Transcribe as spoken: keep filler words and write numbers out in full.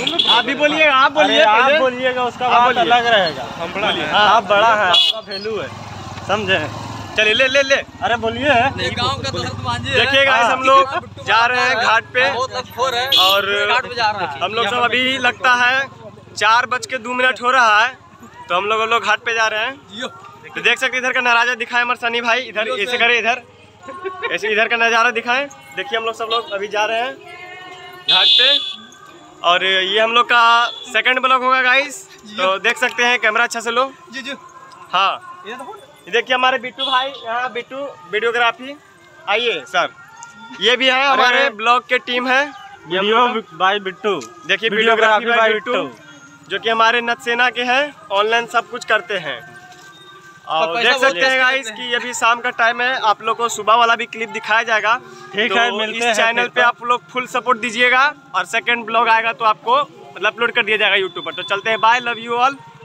आप भी बोलिएगा, आप बोलिए, आप बोलिएगा, उसका बात अलग रहेगा। हम बड़ा है, आप बड़ा है, आपका वैल्यू है, समझे? चलिए ले ले ले अरे बोलिए। गांव का तो देखिए गाइस, हम लोग जा रहे हैं घाट पे और हम लोग सब अभी लगता है चार बज के दो मिनट हो रहा है, तो हम लोग हम लोग घाट पे जा रहे हैं। तो देख सकते इधर का नजारा दिखाए हमारे सनी भाई, इधर ऐसे करे, इधर ऐसे इधर का नज़ारा दिखाएं। देखिए हम लोग सब लोग अभी जा रहे हैं घाट पे और ये हम लोग का सेकंड ब्लॉग होगा गाइस, तो देख सकते हैं कैमरा अच्छा से लो। हाँ ये देखिए हमारे बिट्टू भाई यहाँ, बिट्टू वीडियोग्राफी, आइए सर। ये भी है हमारे ब्लॉग के टीम है, वीडियो बाय बिट्टू। देखिए वीडियोग्राफी बाय बिट्टू, जो कि हमारे नतसेना के हैं, ऑनलाइन सब कुछ करते हैं। और देख सकते हैं गाइस कि अभी शाम का टाइम है, आप लोग को सुबह वाला भी क्लिप दिखाया जाएगा। ठीक तो है, मिलते इस चैनल पे आप लोग फुल सपोर्ट दीजिएगा और सेकंड ब्लॉग आएगा तो आपको मतलब अपलोड कर दिया जाएगा यूट्यूब पर। तो चलते हैं, बाय, लव यू ऑल।